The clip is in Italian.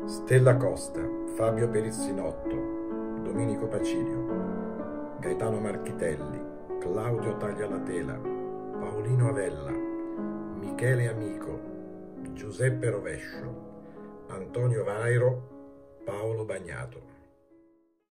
Stella Costa, Fabio Perizzinotto, Domenico Pacilio, Gaetano Marchitelli, Claudio Taglialatela, Paolino Avella, Michele Amico, Giuseppe Rovescio, Antonio Vairo, Paolo Bagnato.